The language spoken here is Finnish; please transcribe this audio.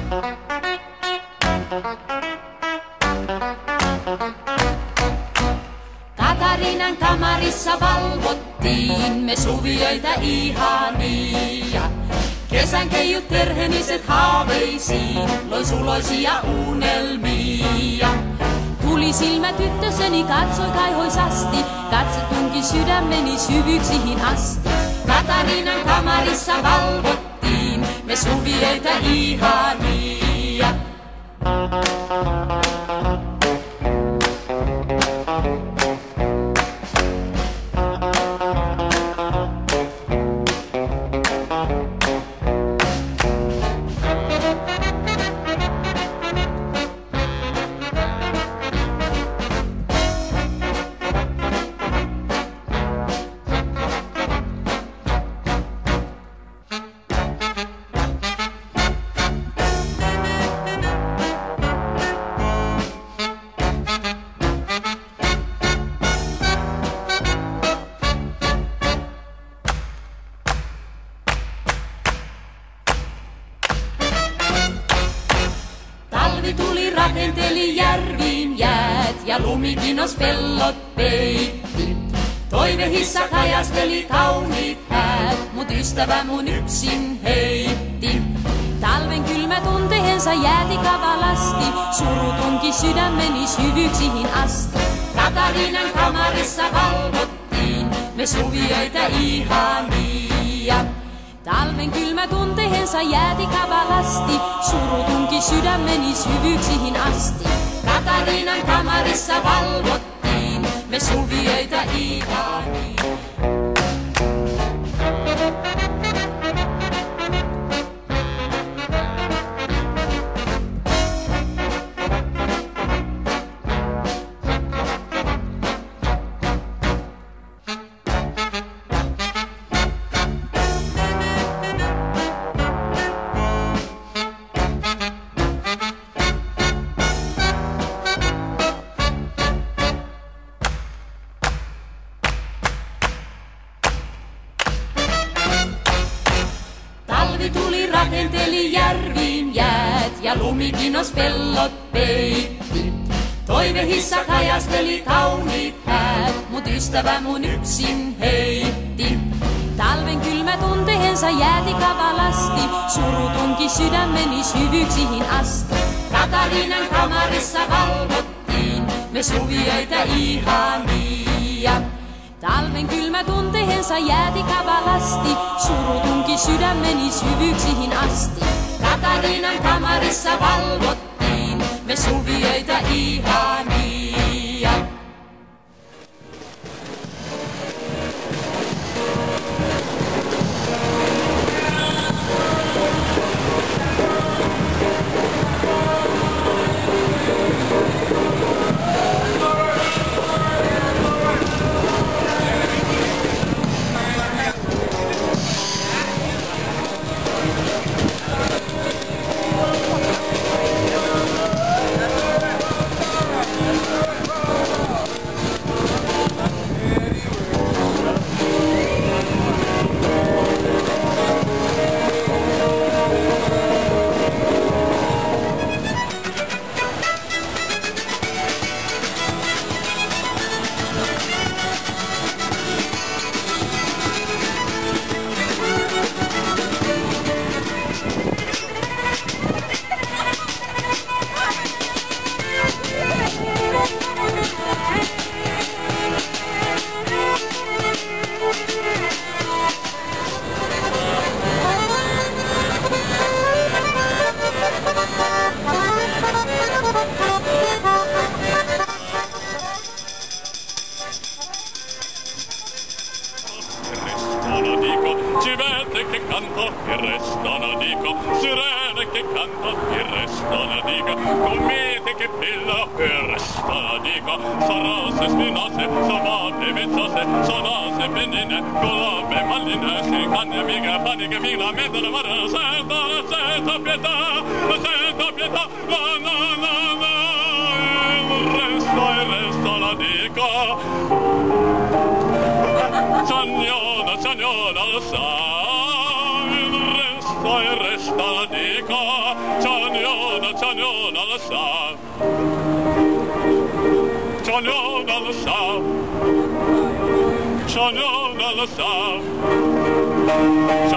Katariinan kamarissa valvottiin me suvioita ihania. Kesän keijut terheniset haaveisiin loi suloisia unelmia. Tuli silmä tyttöseni, katsoi kaihoisasti, katse tunki sydämeni syvyyksiin asti. Katariinan kamarissa valvottiin me suvioita ihania. Talvi tuli, rakenteli järviin jäät ja lumikinos pellot peitti. Toivehissa kajasteli kauniit häät, mut ystävä mun yksin heitti. Talven kylmä tunteensa jääti kavalasti, suru tunki sydämeni syvyyksiin asti. Katariinan kamarissa valvottiin me suvioita ihania. Talven kylmä tunteensa jääti kavalasti, suru tunki sydämeni syvyyksiin asti. Katariinan kamarissa valvottiin me suvioita ihania. Talvi tuli, rakenteli järviin jäät ja lumikinos pellot peitti. Toivehissa kajasteli kauniit häät, mut ystävä mun yksin heitti. Talven kylmä tunteensa jääti kavalasti, suru tunki sydämeni syvyyksiin asti. Katariinan kamarissa valvottiin me suvioita ihania. Talven kylmä tunteensa jääti kavalasti, suru tunki sydämeni syvyyksiin asti. Katariinan kamarissa valvottiin me suvioita ihania. che canta, il resto non dico, sirene che canta, il resto non dico, comete che bella, il resto non dico, sarate spinate, savate mezzate, sonate menine, colombe malline, canne amiche, paniche, migra, mettere mare, senta pietà, no, il resto non dico. Signora, lo sa, il resto dico, ognuno lo sa. Ognuno lo sa. Ognuno lo sa.